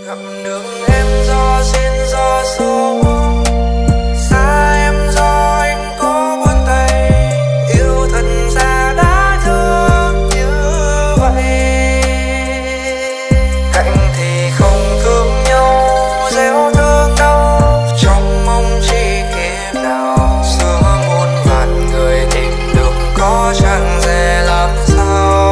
gặp được em do duyên do số, xa em do anh có buông tay, yêu thật ra đã thương như vậy. Cạnh thì không thương nhau, gieo thương đau, trong mong chỉ kiếp nào giữa muôn vạn người tìm được có chẳng dễ làm sao.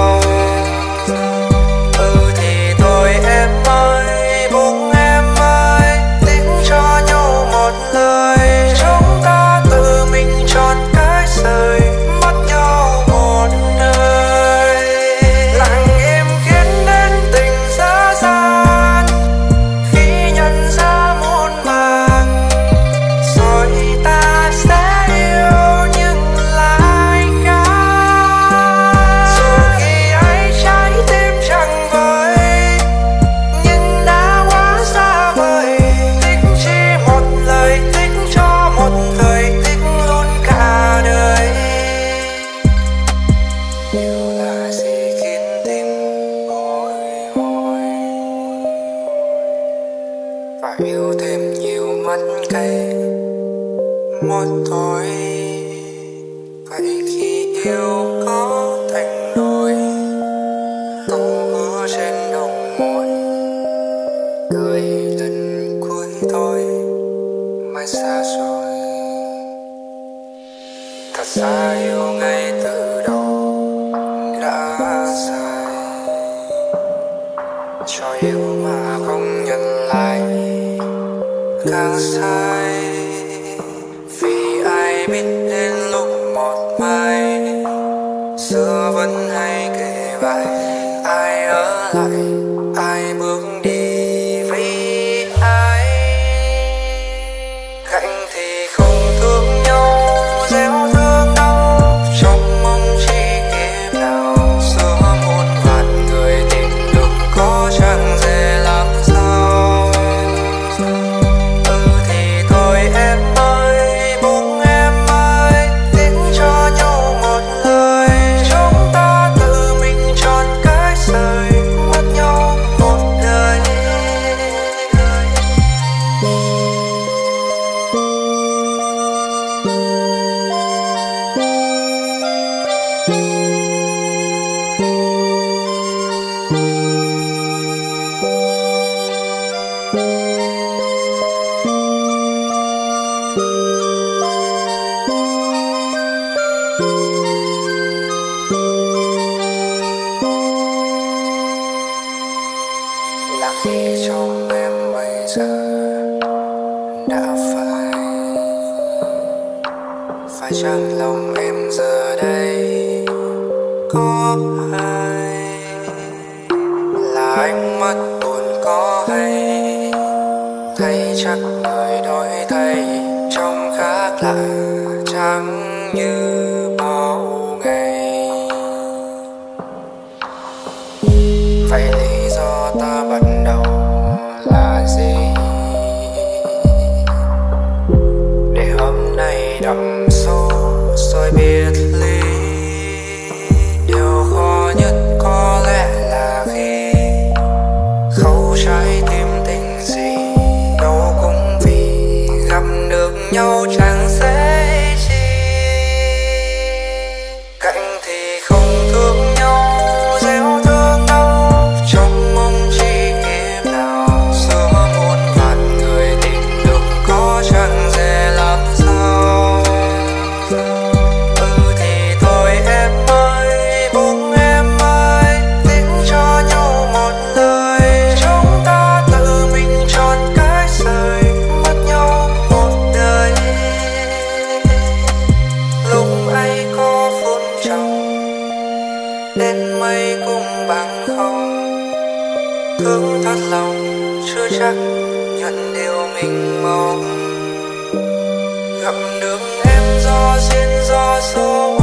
Phải yêu thêm nhiều mắt cay một tối, vậy khi yêu có thành đôi, câu hứa trên đầu môi cười lần cuối thôi mai xa rồi. Thật ra yêu ngay từ đầu đã sai, cho yêu mà không nhận lại càng sai. Vì ai biết đến lúc một mai xưa vẫn hay kể lại, ai ở lại ai bước đi vì ai. Cạnh thì không thương nhau, gieo thương đau, trong mong chỉ kiếp nào giữa muôn vạn người tìm được có chẳng dễ làm sao. Là khi trong em bây giờ đã phải chăng lòng em giờ đây có ai, là ánh mắt buồn có hay thay chắc người đổi thay trông khác lạ chẳng như bao ngày. Vậy lý do ta bắt đầu là gì để hôm nay đậm sâu rồi biệt ly? Điều khó nhất có lẽ là khi khâu trái tim tình gì đâu cũng vì gặp được nhau chẳng dễ chi. Cạnh thì không thương nhau, gieo thương đau, trong mong chỉ kiếp nào giữa muôn vạn người tìm được có chẳng dễ làm sao. Thì thôi em ơi, buông em ơi, tính cho nhau một lời, chúng ta tự mình chọn cái rời, mất nhau một đời. Lúc ấy có phút trông đến mây cũng bằng không, thương thật lòng chưa chắc nhận điều mình mong. Gặp được em do duyên do số,